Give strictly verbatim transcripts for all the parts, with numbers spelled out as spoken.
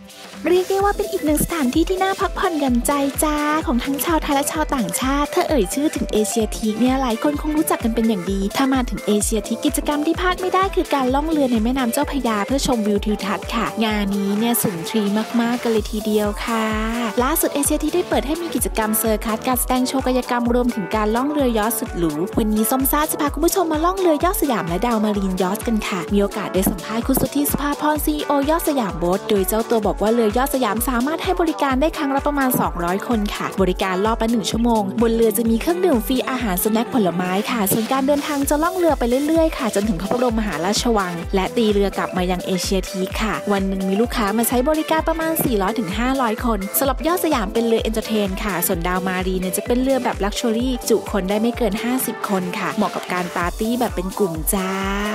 เรียกได้ว่าเป็นอีกหนึ่งสถานที่ที่น่าพักผ่อนหย่อนใจจ้าของทั้งชาวไทยและชาวต่างชาติถ้าเอ่ยชื่อถึงเอเชียทีคเนี่ยหลายคนคงรู้จักกันเป็นอย่างดีถ้ามาถึงเอเชียทีคกิจกรรมที่พลาดไม่ได้คือการล่องเรือในแม่น้ำเจ้าพระยาเพื่อชมวิวทิวทัศน์ค่ะงานนี้เนี่ยสูงทรีมากๆกันเลยทีเดียวค่ะล่าสุดเอเชียทีคได้เปิดให้มีกิจกรรมเซอร์คัสการแสดงโชว์กายกรรมรวมถึงการล่องเรือยอชต์สุดหรูวันนี้ส้มซ่าจะพาคุณผู้ชมมาล่องเรือยอชต์สยามและดาวมารีนยอชต์กันค่ะมีโอกาสได้สัมภาษณ์คุณสุทธิ สุภาพร ซี อี โอ ยอชต์สยามโบ๊ทโดยเจ้าตัวบอกว่าเรือยอชต์สยามสามารถให้บริการได้ครั้งละประมาณสองร้อยคนค่ะบริการรอบละหนึ่งชั่วโมงบนเรือจะมีเครื่องดื่มฟรีอาหารสแน็คผลไม้ค่ะส่วนการเดินทางจะล่องเรือไปเรื่อยๆค่ะจนถึงพระบรมมหาราชวังและตีเรือกลับมายังเอเชียทีคค่ะวันหนึ่งมีลูกค้ามาใช้บริการประมาณ สี่ร้อยถึงห้าร้อย คนสำหรับยอชต์สยามเป็นเรือเอนเตอร์เทนค่ะส่วนดาวมารีเนี่ยจะเป็นเรือแบบลักชัวรี่จุคนได้ไม่เกินห้าสิบคนค่ะเหมาะกับการปาร์ตี้แบบเป็นกลุ่มจ้า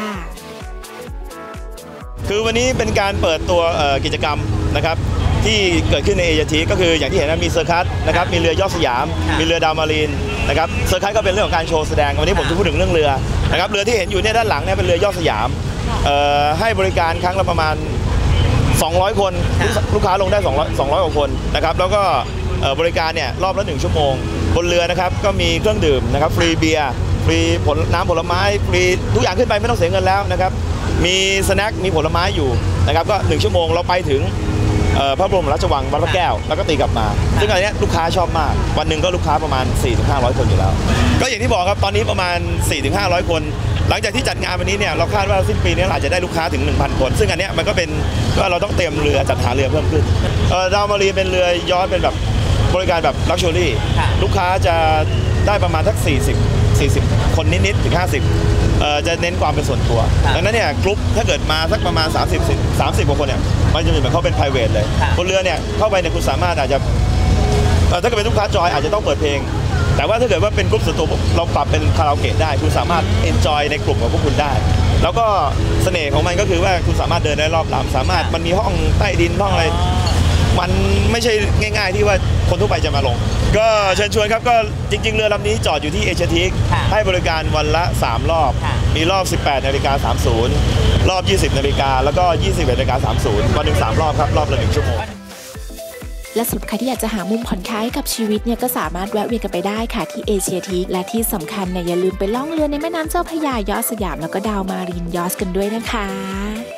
คือวันนี้เป็นการเปิดตัวกิจกรรมนะครับที่เกิดขึ้นในเอเชียทีคก็คืออย่างที่เห็นนะมีเซอร์คัสนะครับมีเรือยอชต์สยามมีเรือดาวมารีนนะครับเซอร์คัสก็เป็นเรื่องของการโชว์แสดงวันนี้ผมจะพูดถึงเรื่องเรือนะครับเรือที่เห็นอยู่เนี่ยด้านหลังเนี่ยเป็นเรือยอชต์สยามให้บริการครั้งละประมาณสองร้อยคนลูกค้าลงได้สองร้อย สองร้อยกว่าคนนะครับแล้วก็บริการเนี่ยรอบละหนึ่งชั่วโมงบนเรือนะครับก็มีเครื่องดื่มนะครับฟรีเบียร์ฟรีผลน้ำผลไม้ฟรีทุกอย่างขึ้นไปไม่ต้องเสียเงินแล้วนะครับมีสแน็คมีผลไม้อยู่นะครับก็หนึ่งชั่วโมงเราไปถึงพระบรมราชวังวัดพระแก้วแล้วก็ตีกลับมาซึ่งอันนี้ลูกค้าชอบมากวันหนึ่งก็ลูกค้าประมาณ สี่ถึงห้าร้อย คนอยู่แล้วก็อย่างที่บอกครับตอนนี้ประมาณ สี่ถึงห้าร้อย คนหลังจากที่จัดงานวันนี้เนี่ยเราคาดว่าสิ้นปีนี้เราอาจจะได้ลูกค้าถึง หนึ่งพัน คนซึ่งอันนี้มันก็เป็นว่าเราต้องเตรียมเรือจัดหาเรือเพิ่มขึ้นดาวมารีนเป็นเรือยอชต์เป็นแบบบริการแบบลักชัวรี่ลูกค้าจะได้ประมาณสักสี่สิบ สี่สิบคนนิดๆถึงห้าสิบเอ่อจะเน้นความเป็นส่วนตัวดังนั้นเนี่ยกลุ่มถ้าเกิดมาสักประมาณสามสิบ สามสิบกว่าคนเนี่ยมันจะเหมือนเขาเป็น private เลยบนเรือเนี่ยเข้าไปเนี่ยคุณสามารถอาจจะถ้าเกิดเป็นลูกค้าจอยอาจจะต้องเปิดเพลงแต่ว่าถ้าเกิดว่าเป็นกลุ่มส่วนตัวเราปรับเป็นคาราโอเกะได้คุณสามารถ enjoy ในกลุ่มของพวกคุณได้แล้วก็เสน่ห์ของมันก็คือว่าคุณสามารถเดินได้รอบลำสามารถมันมีห้องใต้ดินห้องอะไรมันไม่ใช่ง่ายๆที่ว่าคนทั่วไปจะมาลงก็เชิญชวนครับก็จริงๆเรือลำนี้จอดอยู่ที่เอเชียทีคให้บริการวันละสามรอบมีรอบ สิบแปดนาฬิกาสามสิบ รอบ ยี่สิบนาฬิกาแล้วก็ ยี่สิบเอ็ดนาฬิกาสามสิบ วันหนึ่งสามรอบครับรอบละหนึ่งชั่วโมงและสุดใครที่อยากจะหามุมผ่อนคลายกับชีวิตเนี่ยก็สามารถแวะเวียนกันไปได้ค่ะที่เอเชียทีคและที่สำคัญเนี่ยอย่าลืมไปล่องเรือในแม่น้ำเจ้าพระยายอชต์สยามแล้วก็ดาวมารีนยอชต์กันด้วยนะคะ